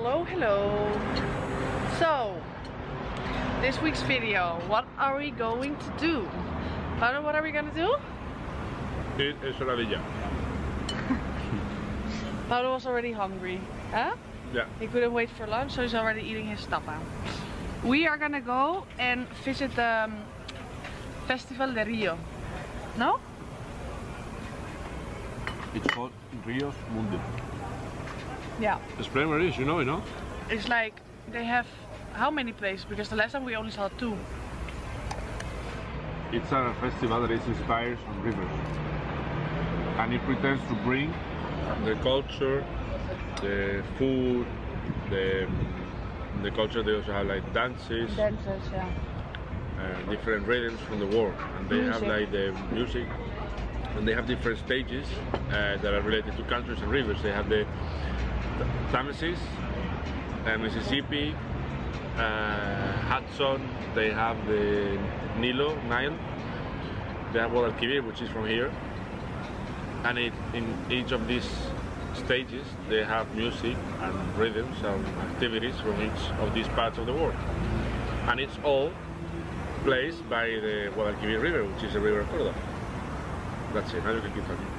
Hello, hello. So, this week's video, what are we going to do? Pablo, what are we gonna do? Eat ensaladilla. Pablo was already hungry, huh? Yeah. He couldn't wait for lunch, so he's already eating his tapa. We are gonna go and visit the Festival de Rio. No? It's called Rios Mundi. Yeah. Explain where it is, you know, It's like they have how many places? Because the last time we only saw 2. It's a festival that is inspired on rivers. And it pretends to bring the culture, the food, the culture. They also have like dances, Yeah. different rhythms from the world. And they have like the music. And they have different stages that are related to countries and rivers. They have the Thamesis, Mississippi, Hudson. They have the Nile. They have Guadalquivir, which is from here. And in each of these stages, they have music and rhythms and activities from each of these parts of the world. And it's all placed by the Guadalquivir River, which is a river of Córdoba. That's it, now you can keep talking.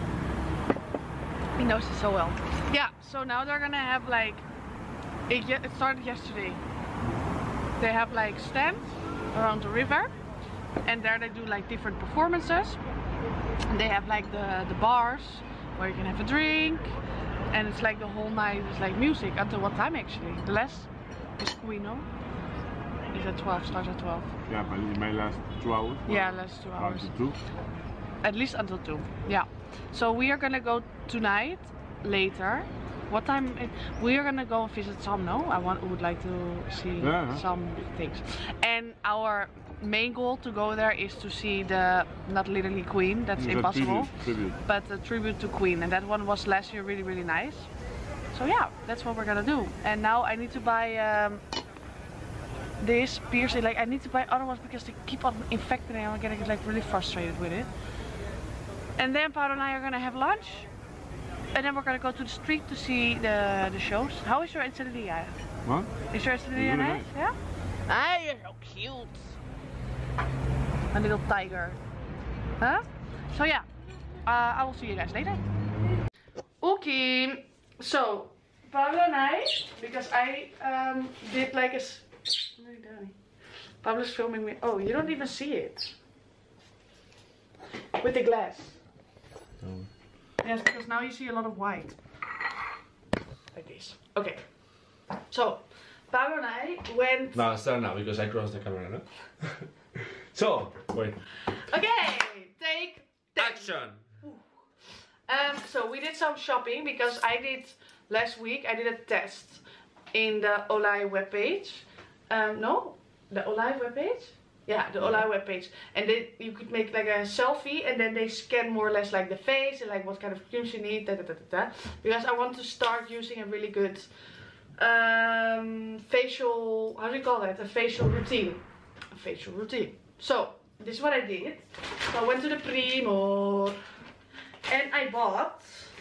He knows it so well. Yeah, so now they're gonna have like, it started yesterday. They have like stands around the river, and there they do like different performances. And they have like the bars where you can have a drink, and it's like the whole night is like music until what time actually? The last is Queen, no? Is at 12, starts at 12. Yeah, but it may last 2 hours. Yeah, last 2 hours. Until 2. At least until 2. Yeah. So we are gonna go tonight, later. What time? We are gonna go and visit some. No, would like to see some things. And our main goal to go there is to see the not literally Queen. That's impossible. Tribute. But a tribute to Queen, and that one was last year really nice. So yeah, that's what we're gonna do. And now I need to buy this piercing. Like I need to buy other ones because they keep on infecting, and I'm getting like really frustrated with it. And then Paolo and I are gonna have lunch. And then we're gonna go to the street to see the shows. How is your ensaladilla? What? Is your ensaladilla nice? Yeah? Ah, you're so cute. A little tiger. Huh? So yeah, I will see you guys later. Okay, so Pablo and I, because I did like a... Pablo's filming me. Oh, you don't even see it. With the glass. No. Yes, because now you see a lot of white. Like this. Okay. So, Pablo and I went... No, start now because I crossed the camera, no? So, wait. Okay, take 10. Action! So we did some shopping because I did last week. I did a test in the Olay webpage. No, the Olay webpage. Yeah, the Olay webpage. And then you could make like a selfie, and then they scan more or less like the face and like what kind of creams you need. Because I want to start using a really good facial. How do you call that? A facial routine. A facial routine. So this is what I did. So I went to the Primor. And I bought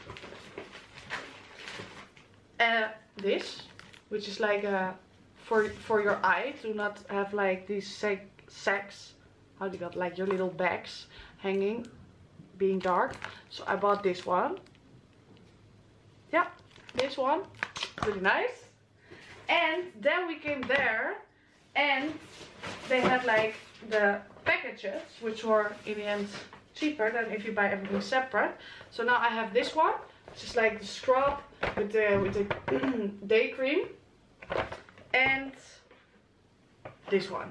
this, which is like for your eye to not have like these sacks. How do you got like your little bags hanging, being dark. So I bought this one. Yeah, this one, really nice. And then we came there, and they had like the packages, which were in the end cheaper than if you buy everything separate. So now I have this one, which is like the scrub with the day cream, and this one,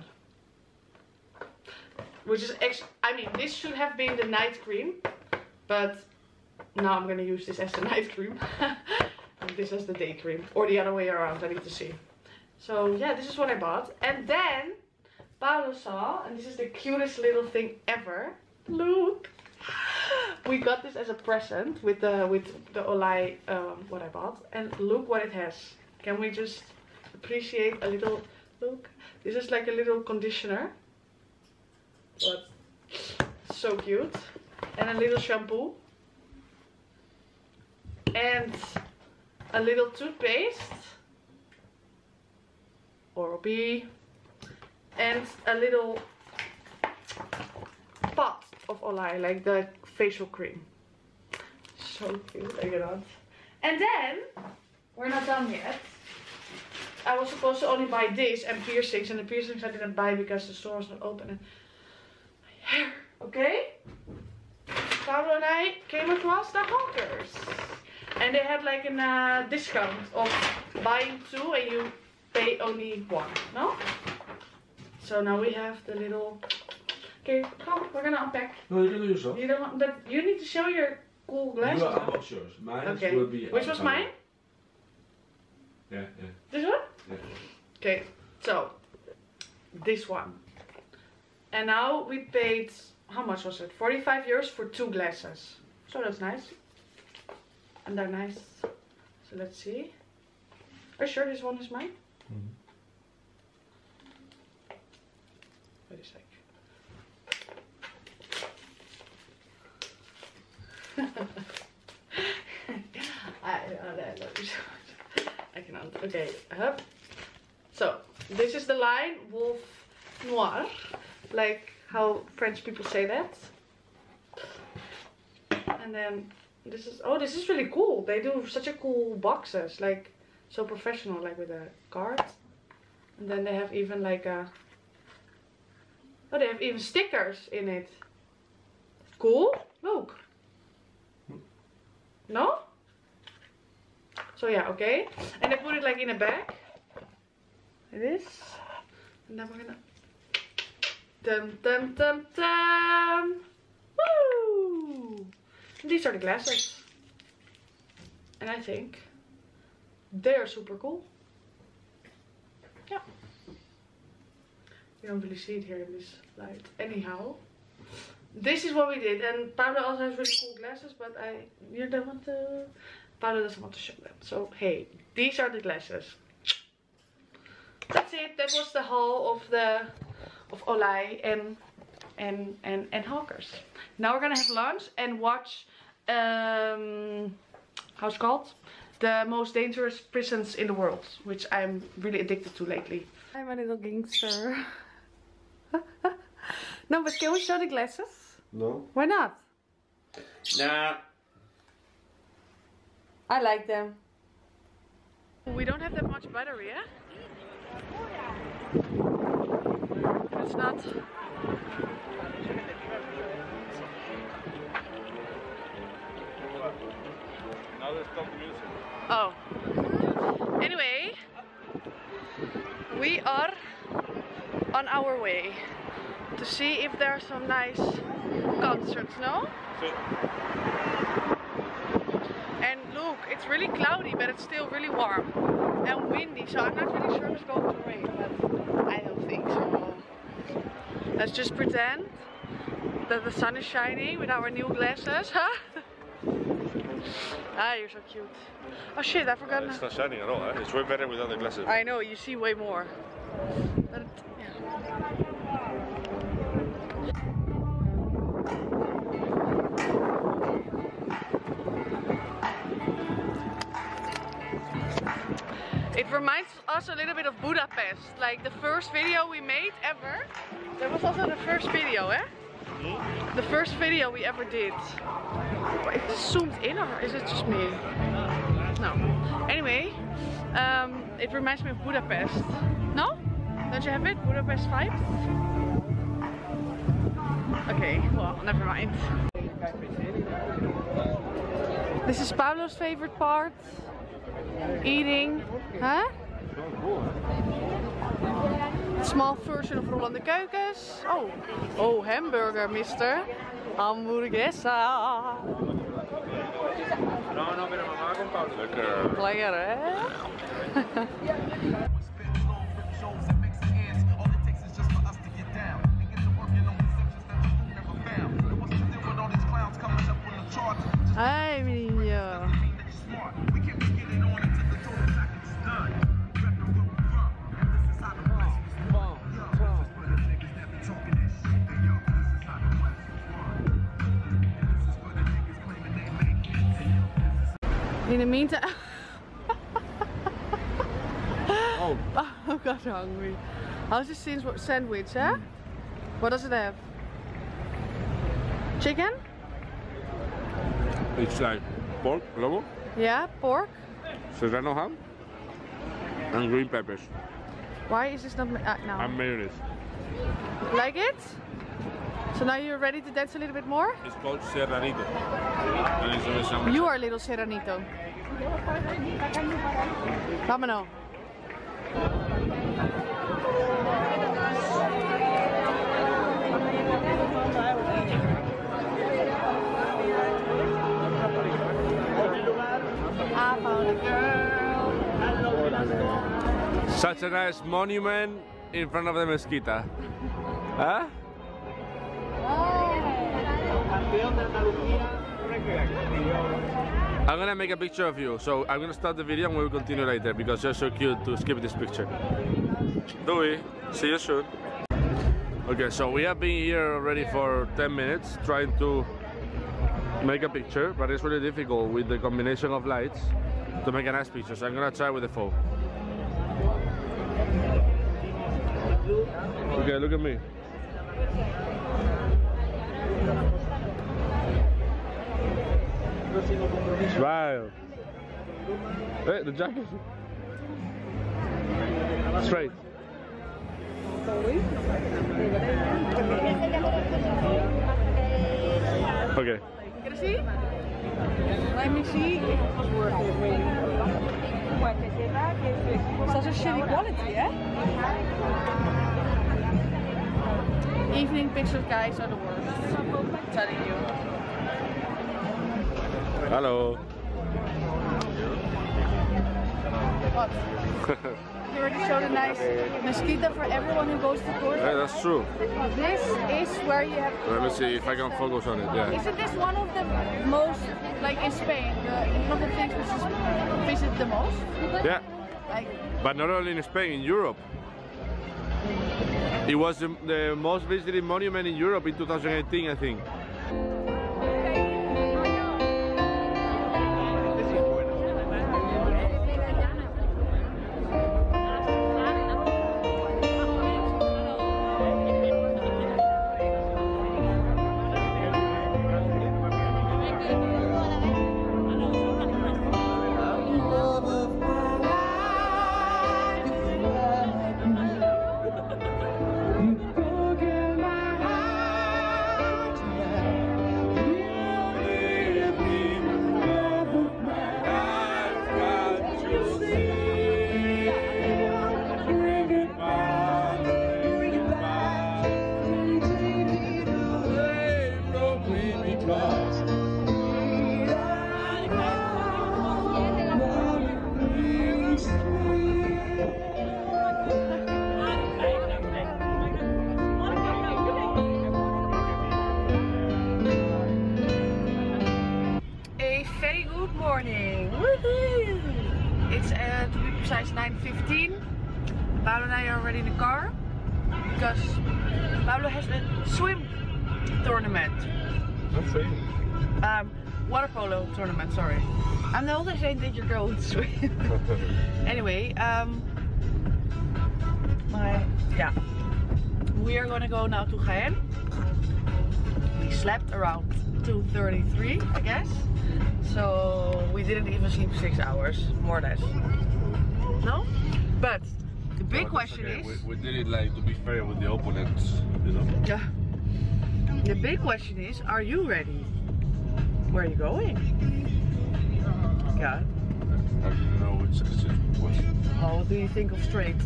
which is I mean, this should have been the night cream, but now I'm gonna use this as the night cream and this as the day cream, or the other way around. I need to see. So yeah, this is what I bought. And then Paolo saw, and this is the cutest little thing ever. Look, we got this as a present with the Olay what I bought, and look what it has. Can we just appreciate a little? Look, this is like a little conditioner. What? So cute. And a little shampoo. And a little toothpaste. Oral-B. And a little pot of Olay, like the facial cream. So cute, I cannot. And then, we're not done yet. I was supposed to only buy this and piercings, and the piercings I didn't buy because the store was not open. And my hair, okay? Paolo and I came across the Hawkers. And they had like a discount of buying 2 and you pay only 1, no? So now we have the little... Okay, come, we're gonna unpack. No, you can do yourself. You don't want, but you need to show your cool glasses. You unbox yours. Mine okay. will be... Which was mine? Yeah. This one? Yeah. Okay, so this one. And now we paid, how much was it? 45 euros for 2 glasses. So that's nice. And they're nice. So let's see. Are you sure this one is mine? Mm-hmm. Wait a sec. I love you so much. I cannot. Okay, up. So this is the line Wolf Noir, like how French people say that. And then this is, oh, this is really cool. They do such a cool boxes, like so professional, like with a card. And then they have even like a, oh, they have even stickers in it. Cool. Look. No? So yeah, okay. And they put it like in a bag. Like this. And then we're gonna... Dum dum dum dum! Woo! And these are the glasses. And I think they're super cool. Yeah. You don't really see it here in this light. Anyhow. This is what we did, and Paolo also has really cool glasses, but you don't want to. Paolo doesn't want to show them. So hey, these are the glasses. That's it. That was the haul of Olay and Hawkers. Now we're gonna have lunch and watch how's it called? The Most Dangerous Prisons in the World, which I'm really addicted to lately. I'm a little gangster. No, but can we show the glasses? No. Why not? Nah. I like them. We don't have that much battery, eh? It's not. Now they stop music. Oh. Anyway, we are on our way to see if there are some nice concerts, no? And look, it's really cloudy, but it's still really warm and windy, so I'm not really sure if it's going to rain, but I don't think so. Let's just pretend that the sun is shining with our new glasses, huh? Ah, you're so cute. Oh shit, I forgot. It's not shining at all, eh? It's way better without the glasses. I know, you see way more. But yeah. It reminds us a little bit of Budapest, like the first video we made ever. That was also the first video, eh? Mm-hmm. The first video we ever did. But is it zoomed in or is it just me? No. Anyway, it reminds me of Budapest. No? Don't you have it? Budapest vibes? Okay, well, never mind. This is Paolo's favorite part. Eating, huh? Small version of Roland de Keukens. Oh, oh, hamburger, mister. Hamburguesa. Lekker, hè? Hi, menino. In the meantime... Oh, Oh. I got hungry. How's this sandwich, huh? What does it have? Chicken? It's like pork, lobo, Yeah, pork. serrano ham, and green peppers, Why is this not no? and mayonnaise. Like it? So now you're ready to dance a little bit more? It's called serranito. And it's on a sandwich. You are a little serranito. Vámonos. I found a girl. Such a nice monument in front of the mezquita. Huh? I'm gonna make a picture of you, so I'm gonna start the video and we'll continue later because you're so cute to skip this picture. Dewey, see you soon. Okay, so we have been here already for 10 minutes trying to make a picture, but it's really difficult with the combination of lights to make a nice picture, so I'm gonna try with the phone. Okay, look at me. Smile. Hey, the jacket. Straight. Okay. Can I see? Let me see if it was worth it, really. Such a shitty quality, eh? Evening pictures, guys, are the worst. I'm telling you. Hello. What? You already showed a nice mezquita for everyone who goes to Córdoba. Yeah, that's true. This is where you have. Let me see if I can focus on it. Yeah. Isn't this one of the most, like in Spain, one of the things which is visited the most? Yeah. Like, But not only in Spain, in Europe. It was the most visited monument in Europe in 2018, I think. morning. Woohoo! It's to be precise 9:15. Pablo and I are already in the car because Pablo has a swim tournament. Not swim. Water polo tournament, sorry. I'm the older saying that you're going to swim. Anyway, we are gonna go now to Jaén. We slept around 2:33, I guess. So we didn't even sleep 6 hours, more or less. No? But the big question okay. is... We did it like to be fair with the opponents, you know? Yeah. The big question is, are you ready? Where are you going? Yeah. I don't know which was. Oh, what do you think of straight?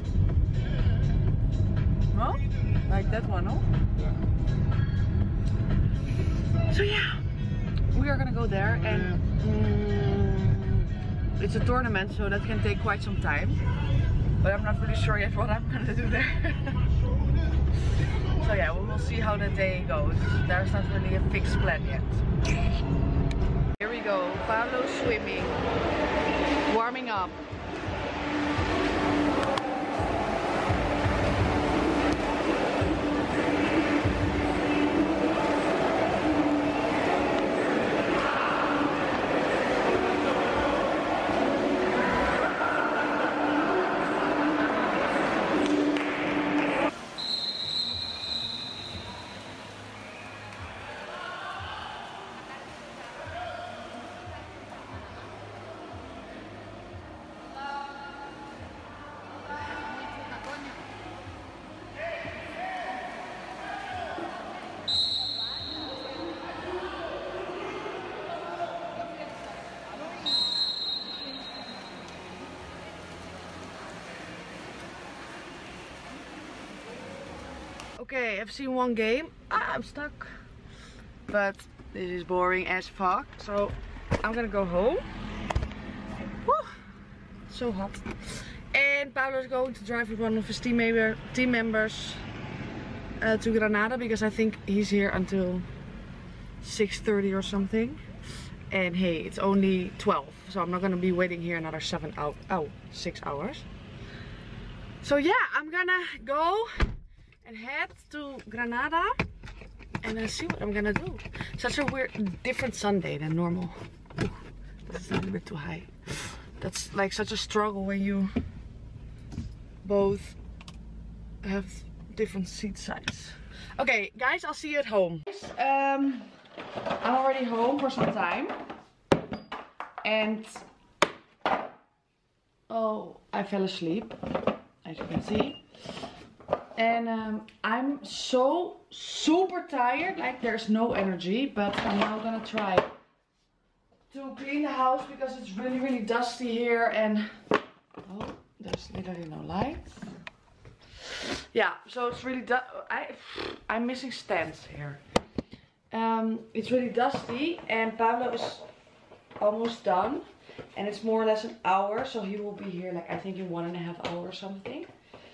No? Like that one, no? Yeah. So yeah, we are gonna go there and it's a tournament, so that can take quite some time. But I'm not really sure yet what I'm gonna do there. So yeah, we will see how the day goes. There's not really a fixed plan yet. Here we go, Pablo swimming, warming up. Okay, I've seen one game. I'm stuck. But this is boring as fuck. So I'm gonna go home. Woo, so hot. And Pablo's going to drive with one of his team members to Granada, because I think he's here until 6:30 or something. And hey, it's only 12, so I'm not gonna be waiting here another 6 hours. So yeah, I'm gonna go and head to Granada and then see what I'm gonna do. Such a weird, different Sunday than normal. Ooh, this is a little bit too high. That's like such a struggle when you both have different seat size. Okay, guys, I'll see you at home. I'm already home for some time. And oh, I fell asleep, as you can see. And I'm so super tired, like there's no energy, but I'm now gonna try to clean the house because it's really dusty here. And oh, there's literally no light. Yeah, so it's really I'm missing stands here. It's really dusty, and Pablo is almost done, and it's more or less an hour, so he will be here like I think in 1.5 hours or something.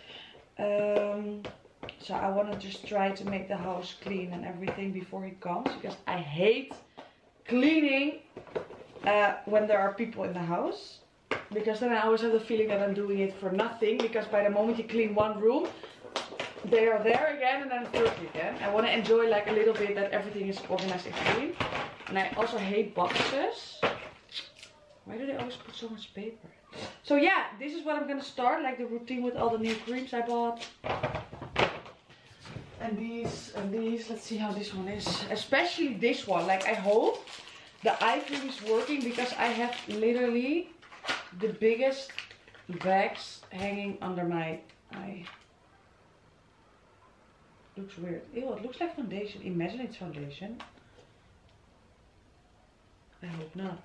So I want to just try to make the house clean and everything before he comes, because I hate cleaning when there are people in the house, because then I always have the feeling that I'm doing it for nothing, because by the moment you clean one room, they are there again and then it's dirty again. I want to enjoy like a little bit that everything is organized and clean. And I also hate boxes. Why do they always put so much paper? So yeah, this is what I'm gonna start, like the routine with all the new creams I bought. And these, let's see how this one is. Especially this one, like I hope the eye cream is working, because I have literally the biggest bags hanging under my eye. Looks weird. Ew, it looks like foundation. Imagine it's foundation. I hope not.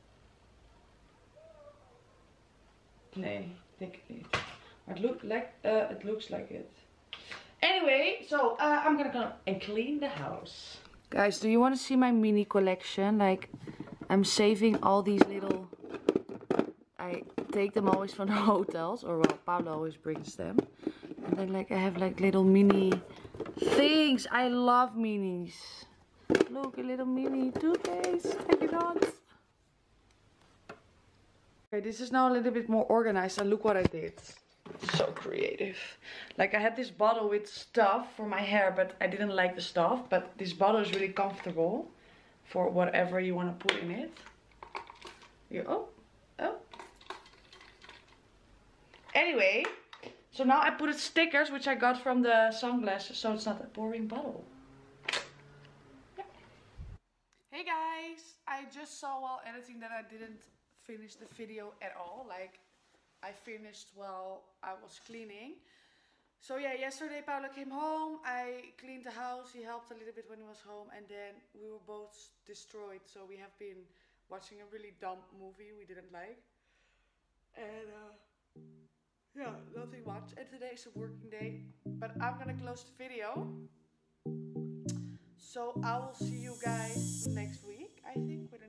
Nee, denk ik niet. Maar it looks like it. Anyway, so I'm gonna come and clean the house. Guys, do you want to see my mini collection? Like, I'm saving all these little... I take them always from the hotels, or well, Pablo always brings them. And then like I have like little mini things. I love minis. Look, a little mini toothpaste. Check it out. Okay, this is now a little bit more organized, and look what I did. So creative. Like I had this bottle with stuff for my hair, but I didn't like the stuff. But this bottle is really comfortable for whatever you want to put in it. Oh. Anyway, so now I put stickers, which I got from the sunglasses, so it's not a boring bottle. Yeah. Hey guys, I just saw while editing that I didn't finish the video at all. Like, I finished while I was cleaning. So yeah, yesterday Pablo came home, I cleaned the house, he helped a little bit when he was home, and then we were both destroyed. So we have been watching a really dumb movie we didn't like. And yeah, nothing much. And today is a working day, but I'm gonna close the video. So I will see you guys next week, I think, with